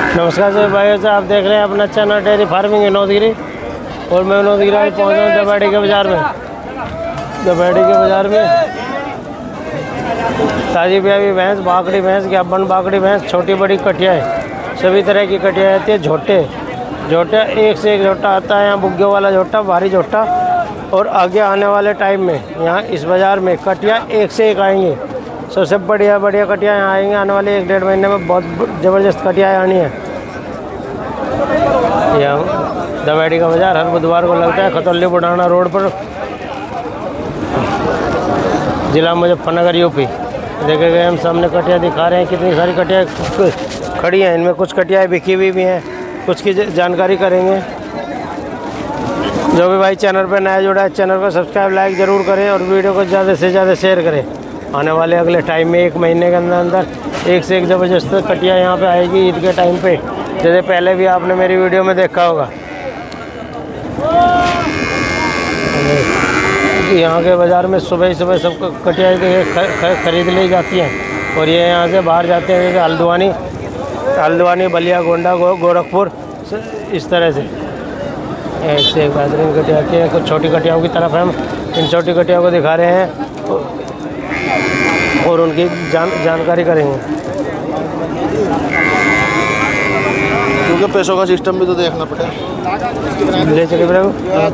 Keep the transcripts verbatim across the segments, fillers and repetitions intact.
नमस्कार सर भाई, तो आप देख रहे हैं अपना channel dairy farming Vinod Giri. और मैं विनोद गिरी आज पहुँचा हूँ दबेड़ी के बाज़ार में। दबेड़ी के बाज़ार में ताज़ी ब्याही भैंस, बाकड़ी भैंस, ज्ञापन बाकड़ी भैंस, छोटी बड़ी कटियाएँ, सभी तरह की कटिया आती है। झोटे झोटे एक से एक झोटा आता है यहाँ, बुग्गे वाला झोटा, भारी झोटा। और आगे आने वाले टाइम में यहाँ इस बाज़ार में कटिया एक से एक आएंगी। सबसे बढ़िया बढ़िया कटिया यहाँ आएंगे आने वाले एक डेढ़ महीने में। बहुत ज़बरदस्त कटिया आनी है। यहाँ दबेड़ी का बाज़ार हर बुधवार को लगता है, खतौली बुढ़ाना रोड पर, ज़िला मुजफ्फरनगर, यूपी। देखे गए हम सामने कटिया दिखा रहे हैं, कितनी सारी कटिया खड़ी हैं। इनमें कुछ कटियाएँ बिकी हुई भी हैं, कुछ की जानकारी करेंगे। जो भी भाई चैनल पर नया जुड़ा है, चैनल को सब्सक्राइब लाइक ज़रूर करें और वीडियो को ज़्यादा से ज़्यादा शेयर करें। आने वाले अगले टाइम में एक महीने के अंदर अंदर एक से एक ज़बरदस्त कटिया यहाँ पे आएगी ईद के टाइम पे, जैसे पहले भी आपने मेरी वीडियो में देखा होगा। यहाँ के बाज़ार में सुबह सुबह सब कटिया खरीद ली जाती हैं और ये यहाँ से बाहर जाते हैं, जैसे हल्द्वानी हल्द्वानी बलिया, गोंडा, गो, गोरखपुर, इस तरह से एक से एक बेहतरीन कटिया आती है। कुछ छोटी कटियाओं की तरफ हम इन छोटी कटियाओं को दिखा रहे हैं और उनकी जान जानकारी करेंगे, क्योंकि पैसों का सिस्टम भी तो देखना पड़ेगा। ले चलिए प्रभु।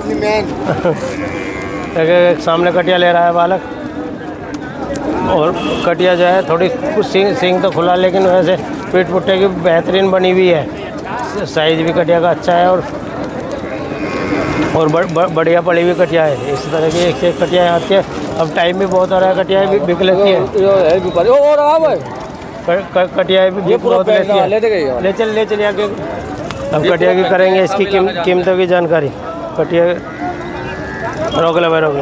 एक, एक सामने कटिया ले रहा है बालक, और कटिया जो है थोड़ी कुछ सींग सींग तो खुला, लेकिन वैसे पीठ पुट्टे की बेहतरीन बनी हुई है। साइज भी कटिया का अच्छा है और और बड़, बड़, बढ़िया पड़ी हुई कटिया है। इस तरह की एक से एक कटिया आती है। अब टाइम भी बहुत हो रहा है, कटिया भी बिक लेती है। कटिया भी बहुत लेती है। ले चल ले चलिए आगे। अब कटिया की करेंगे इसकी कीम, कीमतों की जानकारी। कटिया रोक ले भाई, रोक ले।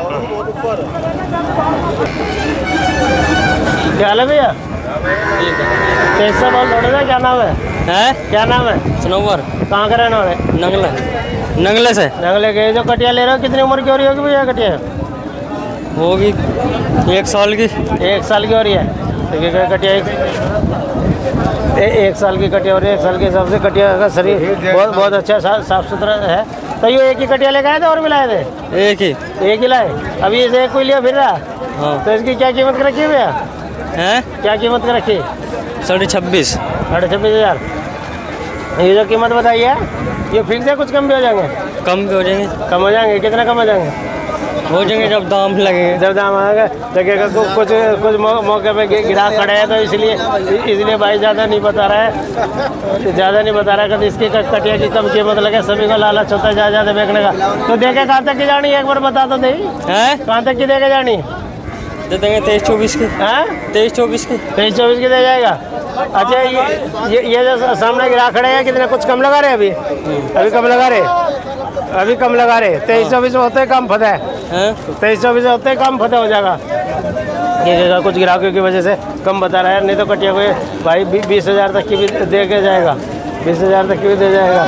क्या हाल है भैया? कैसा बाल थोड़ा, क्या नाम है? है क्या नाम है? सनोवर। कहाँ का रहने वाले? नंगले नंगले से। नंगले के जो कटिया ले रहे हो, कितनी उम्र की हो रही होगी भैया कटिया? होगी एक साल की। एक साल की हो रही है। तो कटिया एक, ए, एक साल की कटिया हो रही है। एक साल के हिसाब से कटिया का शरीर बहुत बहुत अच्छा सा, साफ सुथरा है। तो ये एक ही कटिया लेके आए थे और भी लाए थे? एक ही एक ही लाए। अभी इसे एक कोई लिया फिर रहा। हाँ। तो इसकी क्या कीमत कर रखी है भैया? हैं क्या कीमत कर रखी? साढ़े छब्बीस साढ़े छब्बीस हज़ार। ये जो कीमत बताई है ये फिक्स है, कुछ कम भी हो जाएंगे? कम भी हो जाएंगे। कम हो जाएंगे? कितना कम हो जाएंगे? हो जाएंगे जब दाम लगेंगे। जब दाम आएगा लगेगा। कुछ कुछ मौके पे गिरा खड़े हैं, तो इसलिए इसलिए भाई ज़्यादा नहीं बता रहा है, ज़्यादा नहीं बता रहा है कि इसकी कटिया की कम कीमत लगे। सभी को लालच होता है ज़्यादा ज़्यादा बेचने का। तो देखे कहाँ तक की जानी, एक बार बता दो। नहीं है कहाँ तक की देके जानी? दे देंगे तेईस चौबीस की। हैं तेईस चौबीस की। तेईस चौबीस की दे जाएगा। अच्छा, ये ये ये जो सामने गिरा खड़े हैं, कितने कुछ कम लगा रहे अभी? अभी कम लगा रहे अभी कम लगा रहे तेईस चौबीस होते ही कम फतेह है। तेईस चौबीस होते ही कम फतेह हो जाएगा। ये जगह कुछ ग्राहकों की वजह से कम बता रहा है, नहीं तो कटिया को भाई बीस हज़ार तक की भी दे के जाएगा। बीस हज़ार तक की भी दे जाएगा।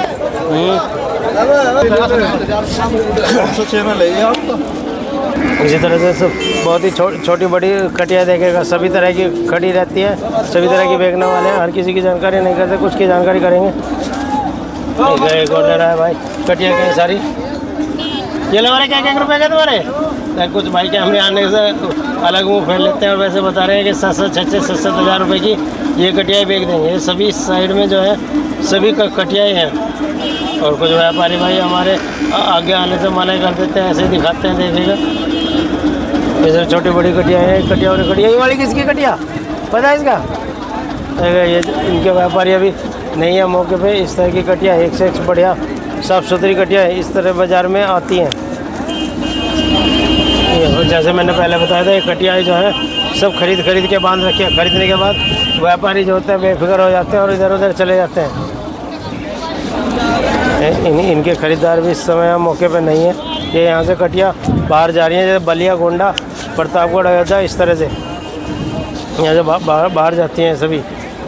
इसी तरह से सब बहुत ही छो, छोटी बड़ी कटिया देखेगा। सभी तरह की खड़ी रहती है, सभी तरह की बेचने वाले हैं। हर किसी की जानकारी नहीं करते, कुछ की जानकारी करेंगे। एक और ले रहा है भाई कटिया की सारी। ये हमारे क्या क्या रुपये के तुम्हारे? कुछ भाई के हमने आने से अलग मुँह फैल लेते हैं और वैसे बता रहे हैं कि सात सौ छः छः सात सात हज़ार रुपये की ये कटियाएँ बेच देंगे। ये सभी साइड में जो है सभी कटियाएँ हैं। और कुछ व्यापारी भाई हमारे आगे आने से मना कर देते हैं, ऐसे ही दिखाते हैं। देखिएगा ये सब छोटी बड़ी कटिया है। कटिया और कटिया। ये वाली किसकी कटिया पता है इसका? ये इनके व्यापारी अभी नहीं है मौके पे। इस तरह की कटिया एक से एक बढ़िया साफ़ सुथरी कटिया है इस तरह बाज़ार में आती हैं। जैसे मैंने पहले बताया था, ये कटिया जो है सब खरीद खरीद के बांध रखे हैं। खरीदने के बाद व्यापारी जो होते हैं बेफिक्र हो जाते हैं और इधर उधर चले जाते हैं। इन, इनके खरीदार भी इस समय मौके पे नहीं है। ये यहाँ से कटिया बाहर जा रही हैं, जैसे बलिया, गोंडा, प्रतापगढ़, अयोध्या, इस तरह से यहाँ से बाहर बाहर जाती हैं सभी।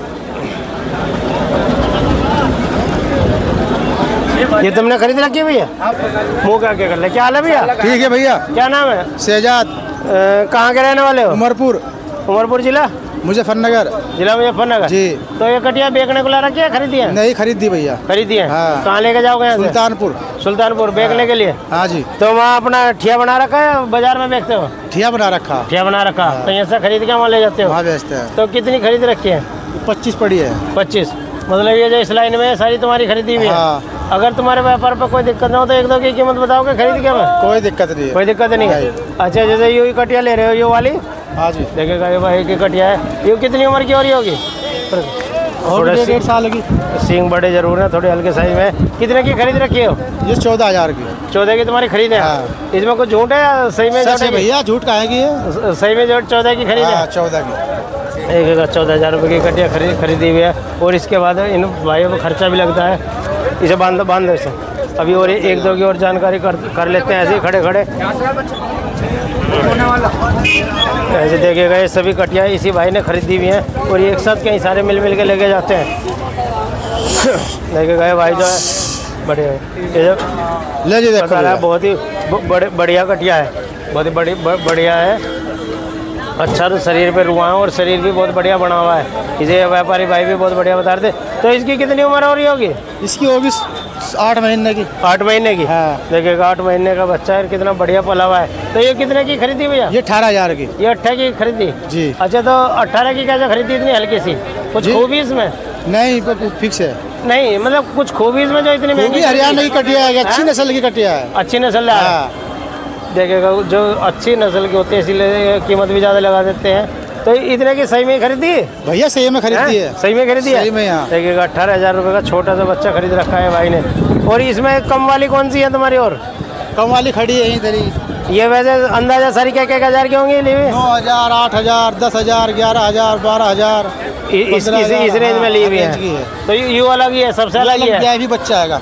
ये तुमने खरीद रखी है भैया? मुँह क्या क्या कर ले। क्या हाल है भैया? ठीक है भैया। क्या नाम है? शहजाद। कहाँ के रहने वाले हो? उमरपुर। उमरपुर जिला। मुजफ्फरनगर। जिला मुजफ्फरनगर जी। तो ये कटिया बेचने को ला रखी है, खरीदी है? नहीं, खरीदी भैया। खरीदी है। हाँ। कहाँ लेके जाओगे यहाँ से? सुल्तानपुर। सुल्तानपुर बेचने के लिए? हाँ जी। तो वहाँ अपना ठिया बना रखा है, बाजार में बेचते हो? ठिया बना रखा। ठिया बना रखा। तो यहाँ से खरीद के वहाँ ले जाते हो? वहाँ बेचते हैं। तो कितनी खरीद रखी है? पच्चीस पड़ी है। पच्चीस। मतलब ये जो इस लाइन में है सारी तुम्हारी खरीदी हुई है? हाँ। अगर तुम्हारे व्यापार पर कोई दिक्कत ना हो तो एक दो की कीमत बताओगे खरीद के में? कोई दिक्कत नहीं है। कोई दिक्कत नहीं है। अच्छा, जैसे ये कटिया ले रहे हो, ये वाली? हाँ जी। देखेगा ये भाई की कटिया है। ये कितनी उम्र की हो रही होगी? थोड़े डेढ़ साल की। सींग बड़े जरूर है, थोड़े हल्के साइज में। कितने की खरीद रखी हो? ये चौदह हजार की। चौदह की तुम्हारी खरीद है? हाँ। इसमें कुछ झूठ है या सही में? सच है भैया, झूठ काहे की है? सही में जो चौदह की खरीद है? चौदह की। एक एक चौदह हज़ार रुपये की कटिया खरीद खरीदी हुई है। और इसके बाद इन भाइयों को खर्चा भी लगता है। इसे बांध बांध दो इसे। अभी और एक दो की और जानकारी कर कर लेते हैं ऐसे ही खड़े खड़े। ऐसे देखिएगा ये सभी कटिया इसी भाई ने खरीदी हुई हैं और ये एक साथ कहीं सारे मिल मिल के लेके जाते हैं। देखिएगा ये भाई जो है बढ़िया है, ये जो ले जी देखो है बहुत ही बड़े बढ़िया कटिया है, बहुत ही बड़ी बढ़िया है। अच्छा तो शरीर पे रुआ है और शरीर भी बहुत बढ़िया बना हुआ है। इसे व्यापारी भाई भी बहुत बढ़िया बता रहे थे। तो इसकी कितनी उम्र हो रही होगी? इसकी होगी आठ महीने की। आठ महीने की? हाँ। देखिएगा आठ महीने का बच्चा है, कितना बढ़िया पला हुआ है। तो ये कितने की खरीदी भैया? ये अठारह हजार की। ये अट्ठारह की खरीदी जी। अच्छा, तो अट्ठारह की कैसे खरीदी इतनी हल्की सी? कुछ खूबी इसमें? नहीं, फिक्स है। नहीं मतलब कुछ खूबी इसमें जो इतनी महंगी? हरियाणा की कटिया है, अच्छी नस्ल की कटिया है। अच्छी नस्ल है। देखिएगा जो अच्छी नस्ल की होती है इसीलिए कीमत भी ज़्यादा लगा देते हैं। तो इतने की सही में खरीदी है भैया? सही में खरीदी है। सही में खरीदी है? सही में। यहाँ देखिएगा अट्ठारह हजार रुपये का छोटा सा बच्चा खरीद रखा है भाई ने। और इसमें कम वाली कौन सी है तुम्हारी? और कम वाली खड़ी है यहीं तरी। ये वैसे अंदाजा सारी क्या क्या हजार की होंगी? ली हुई नौ हजार, आठ हजार, दस हजार, ग्यारह हजार, बारह हजार, इस इस रेंज में ली हुई है। तो यू अलग ही है, सबसे अलग ही है। भी बच्चा आएगा।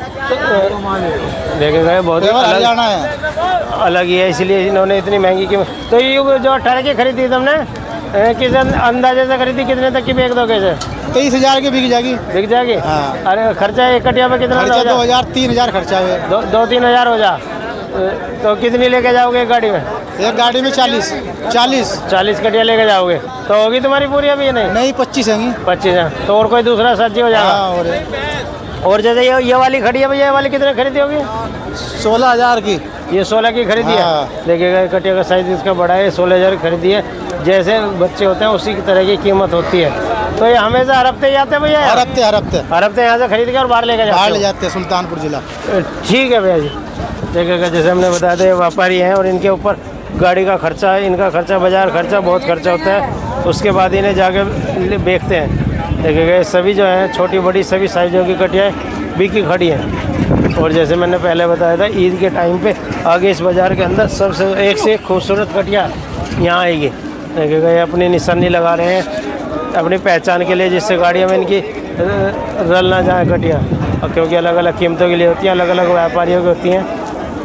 देखेगा बहुत हरियाणा है, अलग ही है, इसलिए इन्होंने इतनी महंगी कीमत। तो ये जो अट्ठारह की खरीदी तुमने किस अंदाजे से खरीदी? कितने तक की बेच दोगे? तेईस हजार की बिक जाएगी। बिक जाएगी? हाँ। अरे खर्चा एक कटिया पे कितना? खर्चा दो हजार तीन हजार खर्चा है। दो, दो तीन हजार हो जा। तो कितनी लेके जाओगे एक गाड़ी में? एक गाड़ी में चालीस चालीस चालीस कटिया लेके जाओगे तो होगी तुम्हारी पूरी? अभी नहीं नहीं पच्चीस है। पच्चीस है तो और कोई दूसरा सब्जी हो जाएगा? हाँ, और, और जैसे ये ये वाली खड़ी है भैया, ये वाली कितने खरीदी होगी? सोलह हजार की। ये सोलह की खरीदी हाँ। है। देखिएगा कटिया का साइज इसका बड़ा है, सोलह हजार खरीदी है। जैसे बच्चे होते हैं उसी की तरह की कीमत होती है। तो ये हमेशा हर हफ्ते जाते हैं भैया? हर हफ्ते हर हफ्ते हर हफ्ते यहाँ से खरीद के और बाहर लेके जाते बाहर ले जाते हैं सुल्तानपुर जिला। ठीक है भैया जी। देखिएगा जैसे हमने बताया था व्यापारी हैं और इनके ऊपर गाड़ी का खर्चा है, इनका खर्चा, बाजार खर्चा बहुत खर्चा होता है। उसके बाद इन्हें जाके बेचते हैं। देखिएगा सभी जो हैं छोटी बड़ी सभी साइज़ों की कटियाँ बिकी खड़ी हैं। और जैसे मैंने पहले बताया था ईद के टाइम पे आगे इस बाज़ार के अंदर सबसे एक से एक खूबसूरत कटिया यहाँ आएगी। देखिएगा ये अपनी निशानी लगा रहे हैं अपनी पहचान के लिए, जिससे गाड़ियों में इनकी रल ना जाए कटिया, क्योंकि अलग अलग कीमतों के लिए होती हैं, अलग अलग व्यापारियों की होती हैं।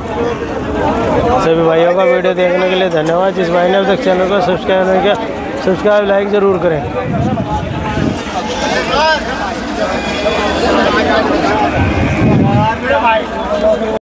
सभी भाइयों का वीडियो देखने के लिए धन्यवाद। जिस भाई ने अब तक चैनल को सब्सक्राइब नहीं किया, सब्सक्राइब लाइक ज़रूर करें।